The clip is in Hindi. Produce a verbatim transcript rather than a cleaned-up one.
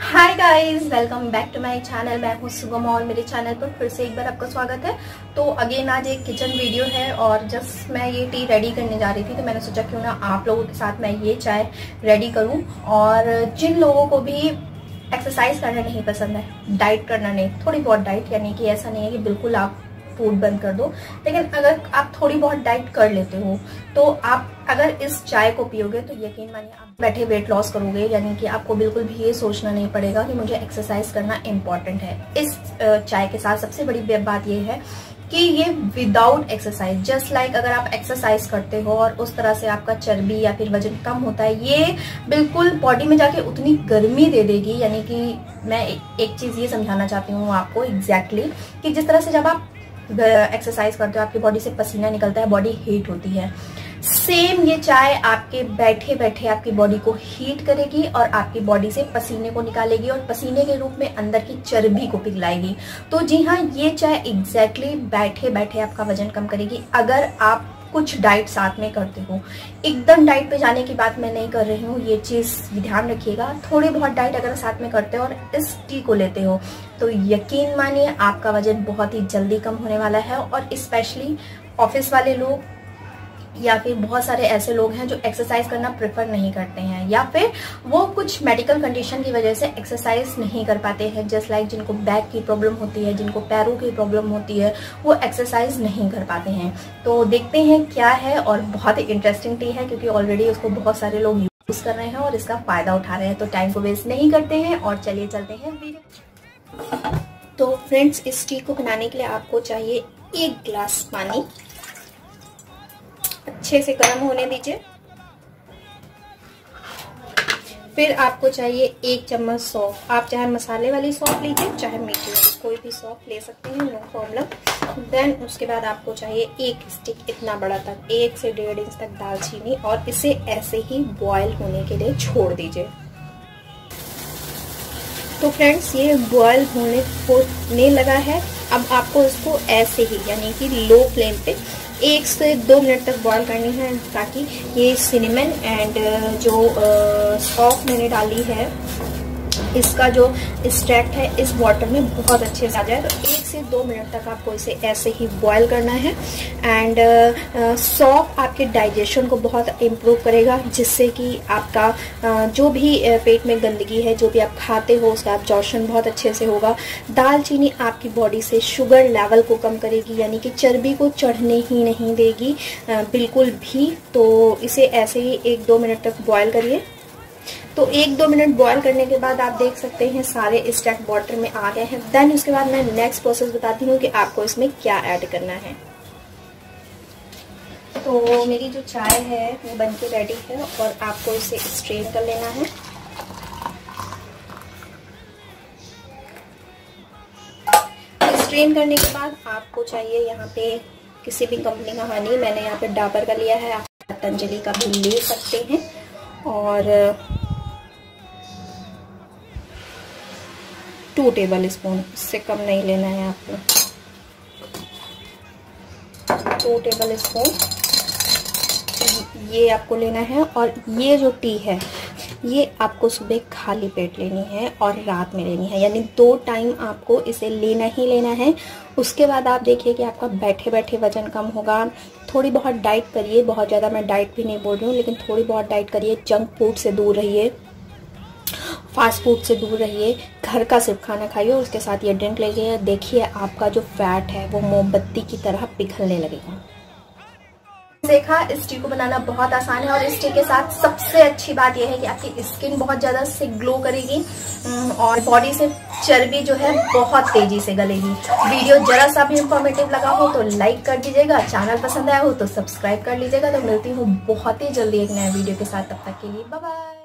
Hi guys, welcome back to my channel. मैं हूँ सुगम और मेरे चैनल पर फिर से एक बार आपका स्वागत है। तो अगेन आज एक किचन वीडियो है और जस्ट मैं ये टी रेडी करने जा रही थी, तो मैंने सोचा क्यों ना आप लोगों के साथ मैं ये चाय रेडी करूँ। और जिन लोगों को भी एक्सरसाइज करना नहीं पसंद है, डाइट करना नहीं, थोड़ी बहुत डाइट, यानी कि ऐसा नहीं है कि बिल्कुल आप फूड बंद कर दो, लेकिन अगर आप थोड़ी बहुत डाइट कर लेते हो तो आप अगर इस चाय को पियोगे तो यकीन मानिए आप बैठे वेट लॉस करोगे। यानी कि आपको बिल्कुल भी ये सोचना नहीं पड़ेगा कि मुझे एक्सरसाइज करना इम्पोर्टेंट है। इस चाय के साथ सबसे बड़ी बात ये है कि ये विदाउट एक्सरसाइज, जस्ट लाइक अगर आप एक्सरसाइज करते हो और उस तरह से आपका चर्बी या फिर वजन कम होता है, ये बिल्कुल बॉडी में जाके उतनी गर्मी दे देगी। यानी कि मैं एक चीज ये समझाना चाहती हूँ आपको एग्जैक्टली exactly, कि जिस तरह से जब आप एक्सरसाइज करते हो आपकी बॉडी से पसीना निकलता है, बॉडी हीट होती है, सेम ये चाय आपके बैठे बैठे आपकी बॉडी को हीट करेगी और आपकी बॉडी से पसीने को निकालेगी और पसीने के रूप में अंदर की चर्बी को पिघलाएगी। तो जी हाँ, ये चाय एग्जैक्टली exactly बैठे बैठे आपका वजन कम करेगी अगर आप कुछ डाइट साथ में करते हो। एकदम डाइट पे जाने की बात मैं नहीं कर रही हूँ, ये चीज ध्यान रखिएगा। थोड़ी बहुत डाइट अगर साथ में करते हो और इस टी को लेते हो तो यकीन मानिए आपका वजन बहुत ही जल्दी कम होने वाला है। और स्पेशली ऑफिस वाले लोग या फिर बहुत सारे ऐसे लोग हैं जो एक्सरसाइज करना प्रेफर नहीं करते हैं या फिर वो कुछ मेडिकल कंडीशन की वजह से एक्सरसाइज नहीं कर पाते हैं, जस्ट लाइक जिनको बैक की प्रॉब्लम होती है, जिनको पैरों की प्रॉब्लम होती है, वो एक्सरसाइज नहीं कर पाते हैं। तो देखते हैं क्या है, और बहुत ही इंटरेस्टिंग टी है क्योंकि ऑलरेडी उसको बहुत सारे लोग यूज कर रहे हैं और इसका फायदा उठा रहे हैं। तो टाइम को वेस्ट नहीं करते हैं और चलिए चलते हैं वीडियो। तो फ्रेंड्स, इस टी को बनाने के लिए आपको चाहिए एक गिलास पानी, अच्छे से गर्म होने दीजिए। फिर आपको चाहिए एक चम्मच सौंफ। आप चाहे मसाले वाली सौंफ लीजिए, चाहे मीठी वाली, कोई भी सौंफ ले सकते हैं, नो प्रॉब्लम। देन उसके बाद आपको चाहिए एक स्टिक इतना बड़ा तक, एक से डेढ़ इंच तक दालचीनी, और इसे ऐसे ही बॉयल होने के लिए छोड़ दीजिए। तो फ्रेंड्स, ये बॉयल होने होने लगा है। अब आपको इसको ऐसे ही यानी कि लो फ्लेम पे एक से दो मिनट तक बॉईल करनी है, ताकि ये सिनेमन एंड जो सौंफ मैंने डाली है इसका जो एक्सट्रैक्ट है इस वाटर में बहुत अच्छे से आ जाए। तो एक से दो मिनट तक आपको इसे ऐसे ही बॉईल करना है। एंड सौंफ आपके डाइजेशन को बहुत इम्प्रूव करेगा, जिससे कि आपका uh, जो भी uh, पेट में गंदगी है, जो भी आप खाते हो, उसका एब्जॉर्प्शन बहुत अच्छे से होगा। दालचीनी आपकी बॉडी से शुगर लेवल को कम करेगी, यानी कि चर्बी को चढ़ने ही नहीं देगी uh, बिल्कुल भी। तो इसे ऐसे ही एक दो मिनट तक बॉईल करिए। तो एक दो मिनट बॉईल करने के बाद आप देख सकते हैं सारे एक्सट्रैक्ट वाटर में आ गए हैं। देन उसके बाद मैं नेक्स्ट प्रोसेस बताती हूँ कि आपको इसमें क्या ऐड करना है। तो मेरी जो चाय है वो बनके रेडी है और आपको इसे स्ट्रेन कर लेना है। स्ट्रेन करने के बाद आपको चाहिए यहाँ पे किसी भी कंपनी का हनी, मैंने यहाँ पे डाबर का लिया है, आप पतंजलि का भी ले सकते हैं। और टू टेबल स्पून, इससे कम नहीं लेना है आपको, टू टेबल स्पून ये आपको लेना है। और ये जो टी है ये आपको सुबह खाली पेट लेनी है और रात में लेनी है, यानी दो टाइम आपको इसे लेना ही लेना है। उसके बाद आप देखिए कि आपका बैठे बैठे वजन कम होगा। थोड़ी बहुत डाइट करिए, बहुत ज़्यादा मैं डाइट भी नहीं बोल रही हूँ, लेकिन थोड़ी बहुत डाइट करिए। जंक फूड से दूर रहिए, फास्ट फूड से दूर रहिए, घर का सिर्फ खाना खाइए और उसके साथ ये ड्रिंक लीजिए। देखिए आपका जो फैट है वो मोमबत्ती की तरह पिघलने लगेगा। देखा, इस टी को बनाना बहुत आसान है और इस टी के साथ सबसे अच्छी बात यह है कि आपकी स्किन बहुत ज्यादा से ग्लो करेगी और बॉडी से चर्बी जो है बहुत तेजी से गलेगी। वीडियो जरा सा भी इंफॉर्मेटिव लगा हो तो लाइक कर दीजिएगा, चैनल पसंद आया हो तो सब्सक्राइब कर लीजिएगा। तो मिलती हूँ बहुत ही जल्दी एक नया वीडियो के साथ, तब तक के लिए बाय बाय।